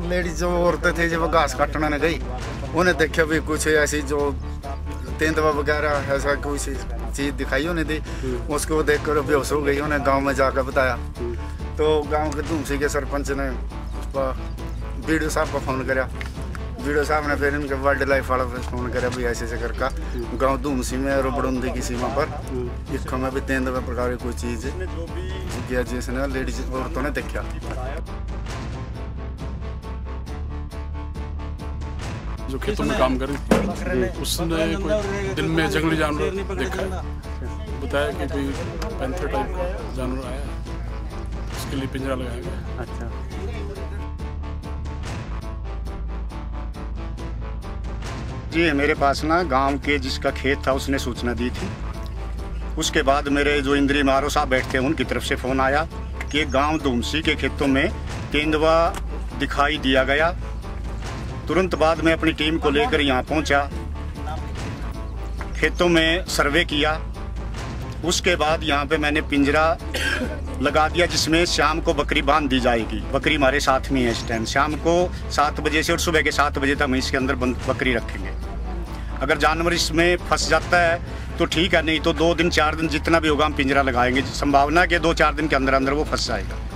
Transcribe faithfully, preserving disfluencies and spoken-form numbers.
Ladies जो औरतें थी जब वो घास काटने ने गई, उन्हें देखा भी कुछ ऐसी जो तेंदुआ वगैरह ऐसा कोई चीज़ दिखाई उन्हें दी। उसको वो देख कर बेहोश हो गई। उन्हें गांव में जाकर बताया तो गांव के धूमसी के सरपंच ने वीडियो साहब को फ़ोन कराया। वीडियो साहब ने फिर इनके वाइल्ड लाइफ वालों पर फ़ोन कराया भी ऐसे ऐसे करका गाँव धूमसी में और बड़ुंदी की सीमा पर इक्खों में भी तेंदुआ प्रकार की कोई चीज़ किया जिसने लेडीज औरतों ने देखा। जो खेतों में काम कर रही थी उसने कोई दिन में जंगली जानवर देखा है। बताया कि कोई पैंथर टाइप का जानवर आया है, उसके लिए पिंजरा लगाया गया। अच्छा, जी मेरे पास ना गांव के जिसका खेत था उसने सूचना दी थी। उसके बाद मेरे जो इंद्री मारो साहब बैठते हैं उनकी तरफ से फ़ोन आया कि गांव धूमसी के खेतों में तेंदुआ दिखाई दिया गया। तुरंत बाद मैं अपनी टीम को लेकर यहाँ पहुँचा, खेतों में सर्वे किया। उसके बाद यहाँ पे मैंने पिंजरा लगा दिया जिसमें शाम को बकरी बांध दी जाएगी। बकरी हमारे साथ में है इस टाइम, शाम को सात बजे से और सुबह के सात बजे तक हम इसके अंदर बकरी रखेंगे। अगर जानवर इसमें फंस जाता है तो ठीक है, नहीं तो दो दिन चार दिन जितना भी होगा हम पिंजरा लगाएंगे। संभावना है कि दो चार दिन के अंदर अंदर वो फंस जाएगा।